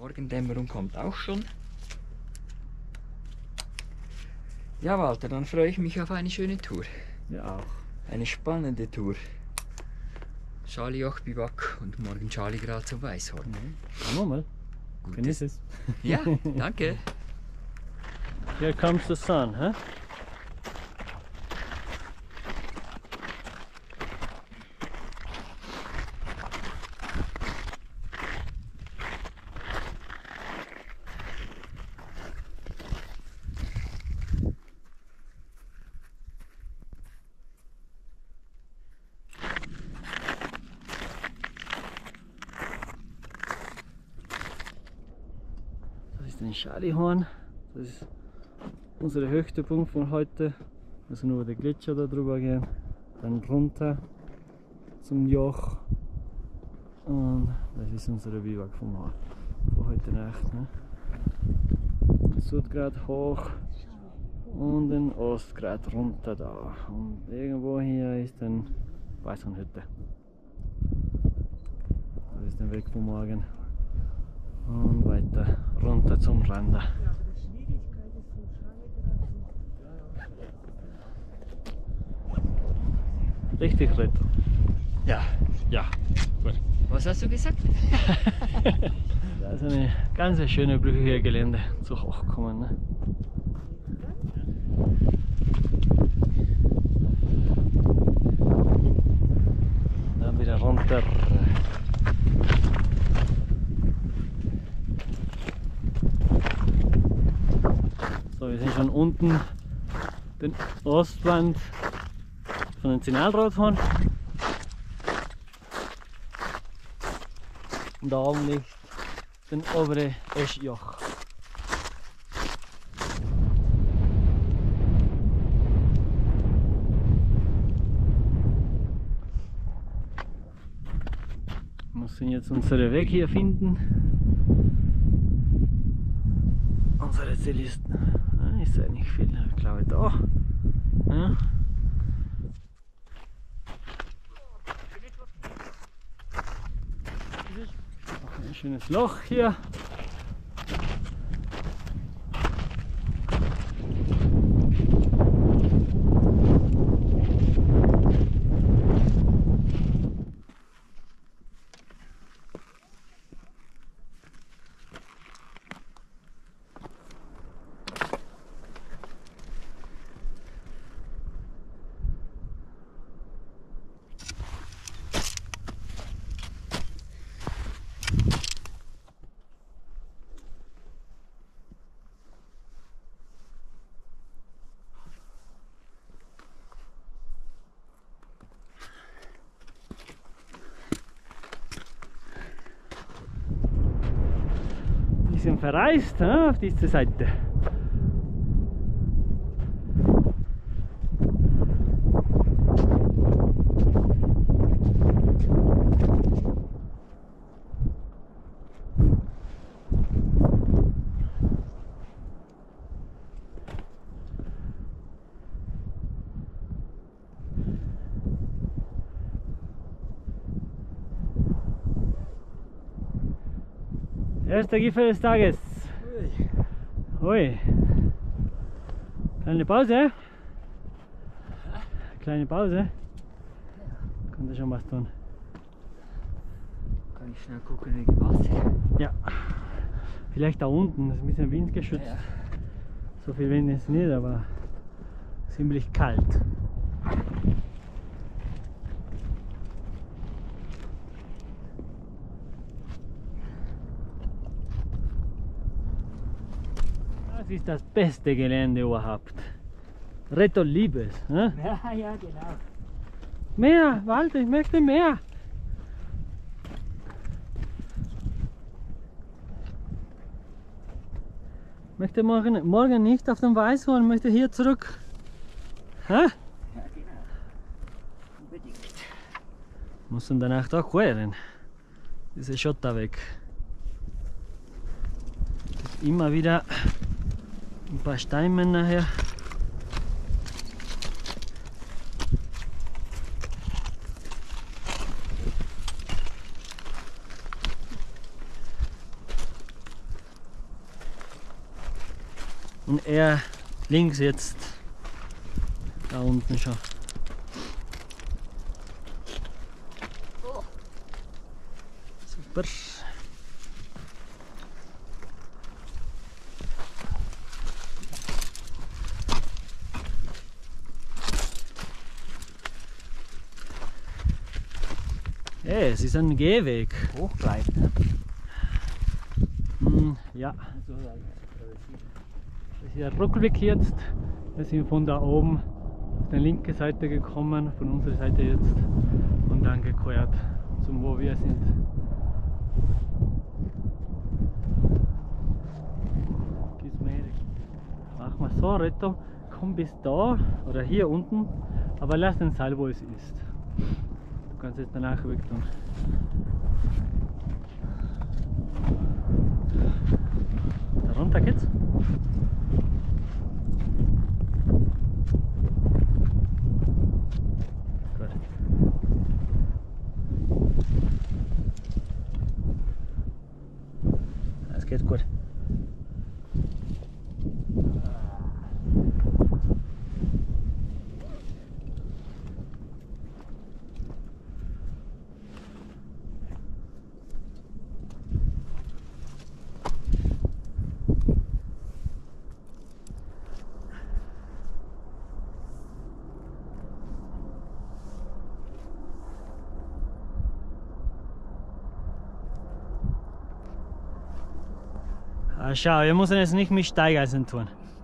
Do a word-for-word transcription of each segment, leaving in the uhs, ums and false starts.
Morgendämmerung kommt auch schon. Ja, Walter, dann freue ich mich auf eine schöne Tour. Ja, auch. Eine spannende Tour. Charlie Joch Biwak und morgen Charlie Grad zum Weißhorn. Mhm. Schauen wir mal. Genieß es. Ja, danke. Here comes the sun, huh? Das ist ein Charliehorn. Das ist unser höchster Punkt von heute. Also nur der Gletscher da drüber gehen, dann runter zum Joch. Und das ist unsere Biwak von, von heute Nacht. Ne? Südgrad hoch und den Ostgrad runter da. Und irgendwo hier ist dann Weißhornhütte. Das ist der Weg von morgen. Und weiter runter zum Randa. Richtig, Reto. Ja. Ja, gut. Was hast du gesagt? Das ist eine ganz schöne Brücke hier Gelände zu hochkommen. Ne? Dann wieder runter. So, wir sind schon unten den Ostwand von den Signalrothorn. Und da oben liegt den obere Eschjoch. Wir müssen jetzt unseren Weg hier finden. Unsere Ziel ist, ah, ist ja nicht viel, ich glaube da. Ja. Ein schönes Loch hier. Die sind verreist, hein, auf dieser Seite. Erster Gipfel des Tages. Ui. Kleine Pause. Kleine Pause. Kann da schon was tun. Kann ich schnell gucken wegen Wasser? Ja. Vielleicht da unten, das ist ein bisschen windgeschützt. Ja. So viel Wind ist nicht, aber ziemlich kalt. Das ist das beste Gelände überhaupt. Reto Liebes. Ne? Ja, ja, genau. Mehr, Walter, ich möchte mehr. Ich möchte morgen, morgen nicht auf dem Weißhorn, möchte hier zurück. Hä? Ja, genau. Unbedingt. Müssen danach da queren. Diese Schotter weg. Immer wieder ein paar Steine nachher. Und er links jetzt da unten schon. Super. Hey, es ist ein Gehweg. Hochbleibt. Hm, ja. Das ist der Brockelweg jetzt. Wir sind von da oben auf die linke Seite gekommen, von unserer Seite jetzt, und dann gequert zum wo wir sind. Machen wir so, Reto, komm bis da oder hier unten, aber lass den Seil, wo es ist. Du kannst es danach weg tun. Da runter geht's. Gut. Es geht gut. Ah, schau, wir müssen jetzt nicht mit Steigeisen tun.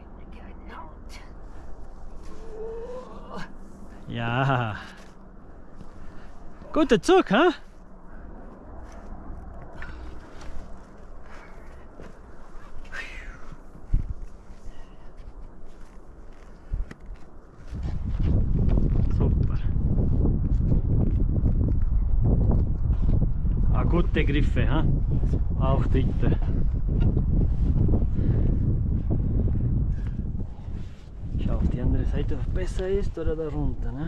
Ja. Guter Zug, hä? Super. Ah, gute Griffe, hä? Auch dritte. Schau auf die andere Seite, ob besser ist oder da runter, ne?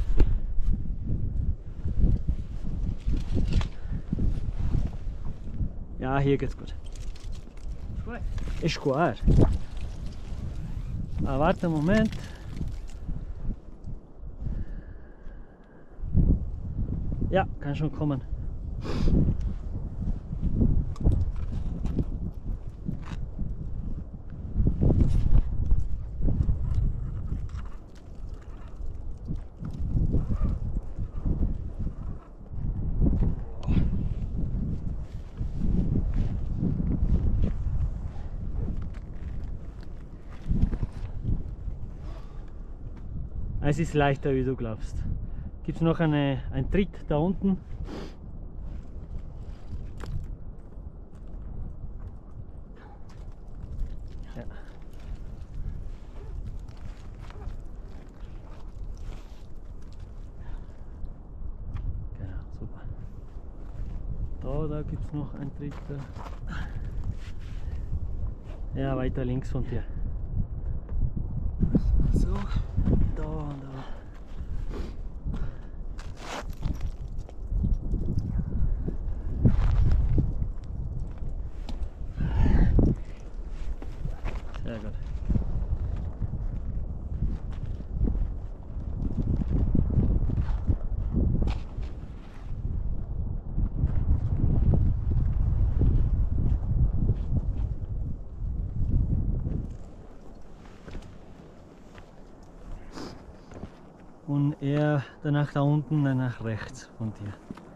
Ja, hier geht's gut. Ist gut. Ah, warte einen Moment. Ja, kann schon kommen. Es ist leichter, wie du glaubst. Gibt es noch eine, einen Tritt da unten? Ja. Genau, super. Da, da gibt es noch einen Tritt. Ja, weiter links von dir. So. Da und da. Sehr gut. Und er danach da unten, dann nach rechts von dir.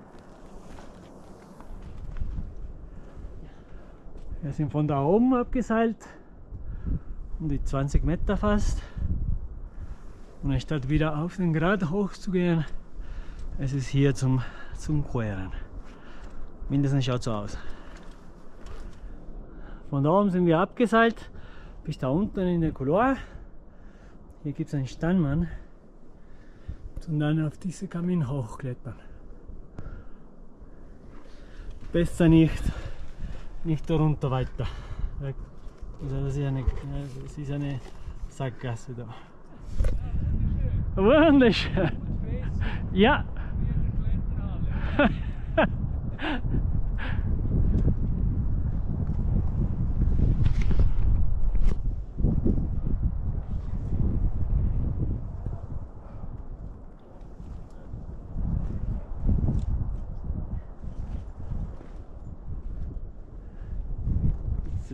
Wir sind von da oben abgeseilt, um die zwanzig Meter fast. Und anstatt wieder auf den Grat hoch zu gehen, es ist hier zum, zum Queren. Mindestens schaut so aus. Von da oben sind wir abgeseilt bis da unten in der Couloir. Hier gibt es einen Steinmann. Und dann auf diese Kamin hochklettern. Besser nicht, nicht darunter weiter. Also das ist eine, das ist eine Sackgasse da. Wunderschön! Ja!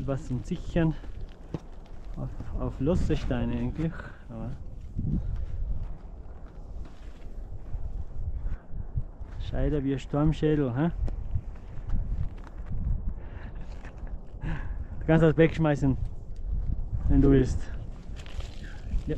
was zum Sichern. Auf, auf losse Steine eigentlich. Aber Scheider wie ein Sturmschädel. Hä? Du kannst das wegschmeißen, wenn du willst. Ja.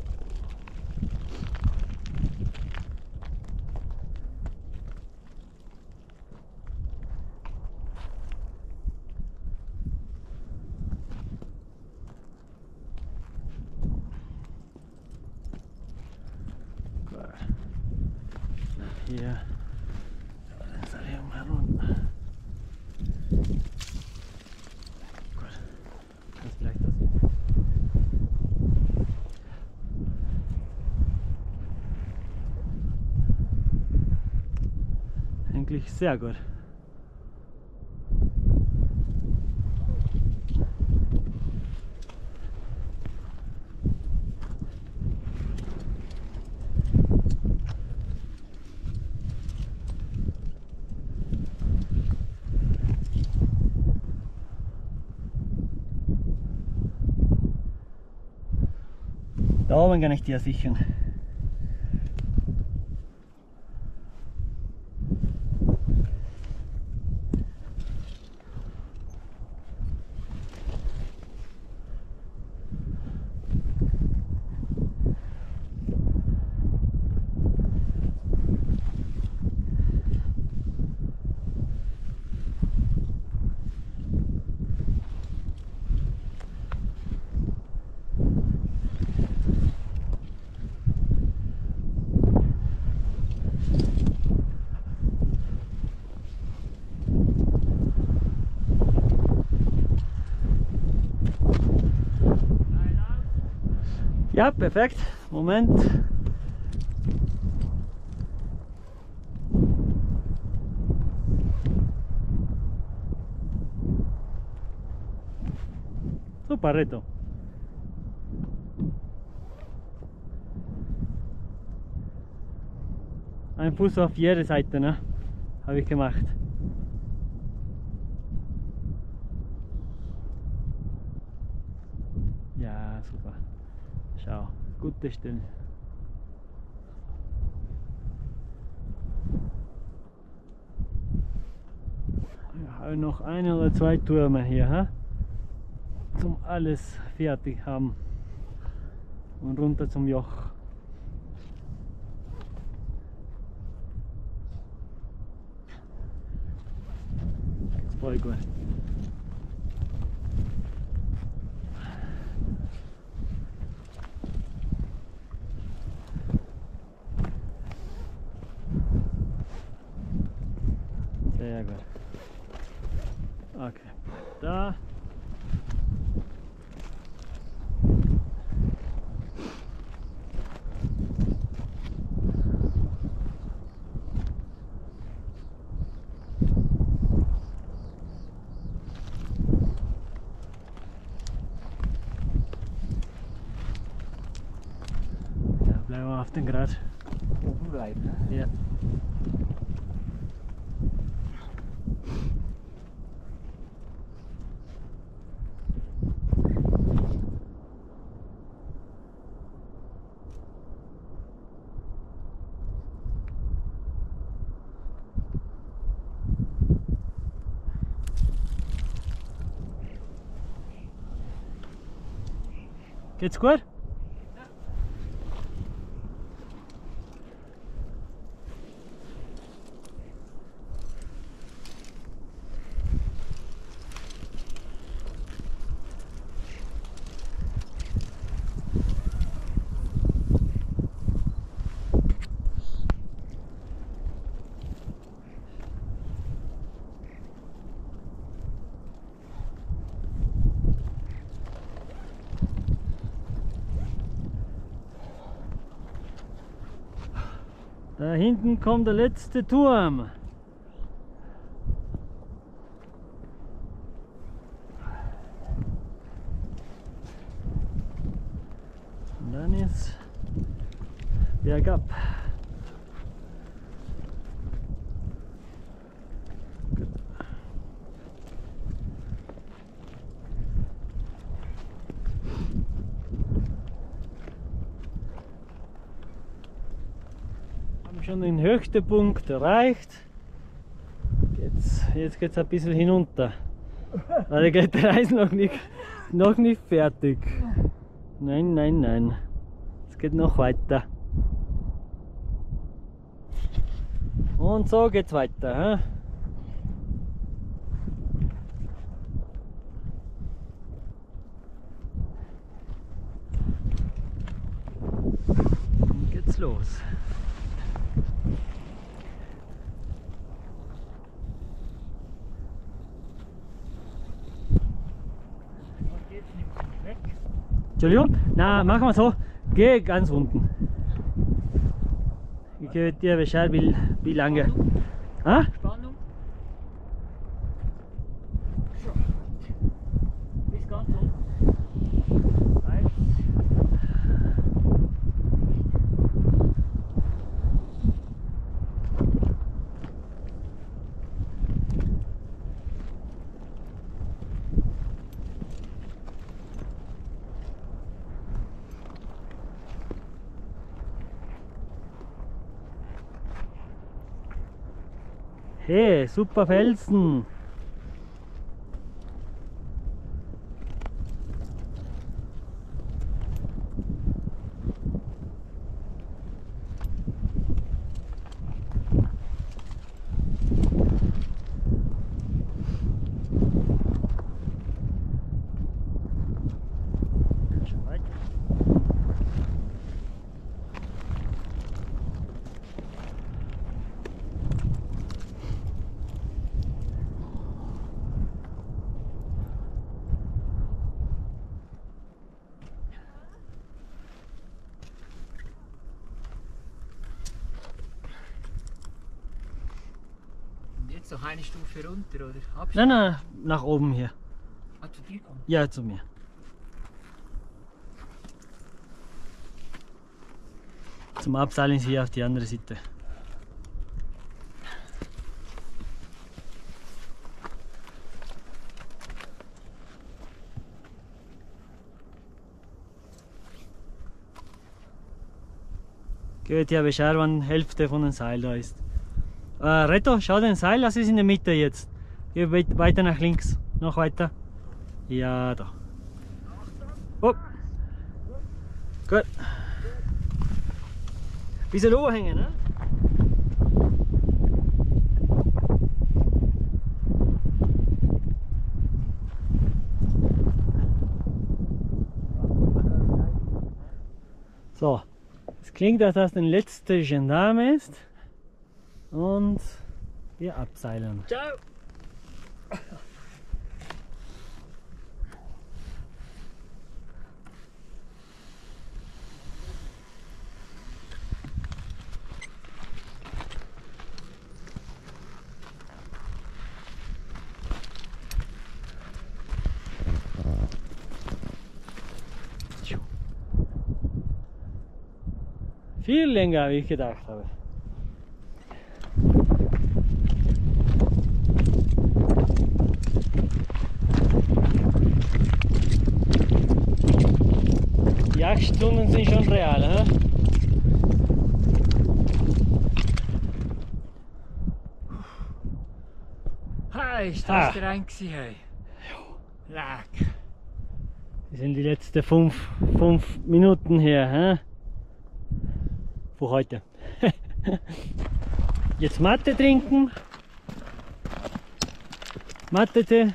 Hier. Dann soll ich mal runter. Gut. Das vielleicht das. Eigentlich sehr gut. Da oben kann ich dir sichern. Ja, perfekt. Moment. Super, Reto. Ein Fuß auf jede Seite, ne? Habe ich gemacht. Ja, super. Schau, gute Stelle. Ja, noch ein oder zwei Türme hier, ha? Zum alles fertig haben. Und runter zum Joch. Voll gut. Sehr gut. Okay, da. Ja, bleiben wir auf den Grad. Oben bleiben, ne? Ja. Geht's gut? Da hinten kommt der letzte Turm. Und dann ist bergab. haben schon den höchsten Punkt erreicht. Jetzt, jetzt geht es ein bisschen hinunter. Aber die Kletterei ist noch nicht, noch nicht fertig. Nein, nein, nein. Es geht noch weiter. Und so geht's weiter. He? Dann geht's los. Entschuldigung? Na, machen wir so. Geh ganz unten. Ich gebe dir Bescheid, wie, wie lange. Ah? Spannung. Bis ganz unten. Eins. Hey, super Felsen! Schon weiter. Jetzt noch eine Stufe runter, oder? Abstand. Nein, nein, nach oben hier. Ah, zu dir kommen. Ja, zu mir. Zum Abseilen ist hier auf die andere Seite. Geht ja Bescheid, wann die Hälfte von dem Seil da ist. Äh, Reto, schau den Seil, das ist in der Mitte jetzt. Geh weit- weiter nach links. Noch weiter. Ja, da. Oh. Gut. Bisschen hochhängen, ne? So. Es klingt, als das der letzte Gendarme ist. Und wir abseilen. Ciao! Viel länger, wie ich gedacht habe. Die acht Stunden sind schon real, hä? Hey, ist Ah. das der ein gewesen, hey? Leck. Das sind die letzten fünf, fünf Minuten hier, hä? Für heute. Jetzt Mathe trinken. Mathe-Tee.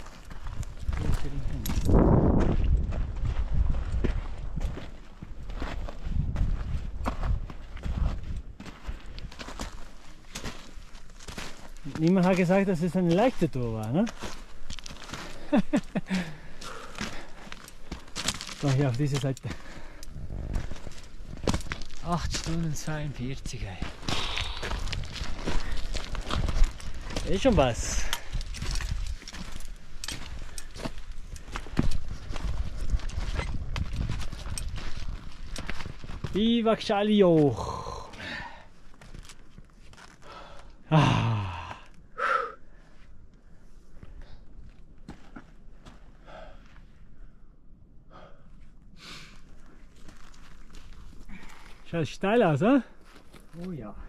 Niemand hat gesagt, dass es eine leichte Tour war, ne? So, hier auf diese Seite. acht Stunden zweiundvierzig, ey. Ist schon was. Viva Xalioch! Ah. Schaut steil aus, oder? Oh ja.